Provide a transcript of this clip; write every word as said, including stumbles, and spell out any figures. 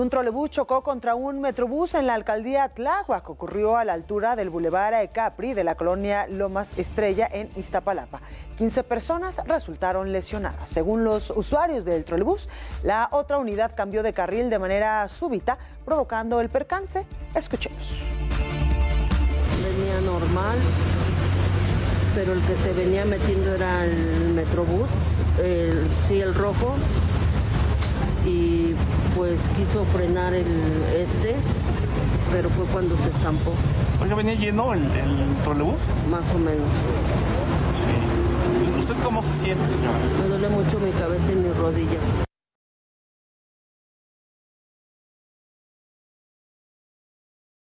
un trolebús chocó contra un metrobús en la alcaldía Tláhuac. Ocurrió a la altura del Boulevard Capri de la colonia Lomas Estrella en Iztapalapa. quince personas resultaron lesionadas. Según los usuarios del trolebús, la otra unidad cambió de carril de manera súbita, provocando el percance. Escuchemos. Venía normal, pero el que se venía metiendo era el metrobús, el, sí, el rojo, y pues quiso frenar el este, pero fue cuando se estampó. Oiga, ¿venía lleno el, el trolebús? Más o menos. Sí. ¿Usted cómo se siente, señora? Me duele mucho mi cabeza y mis rodillas.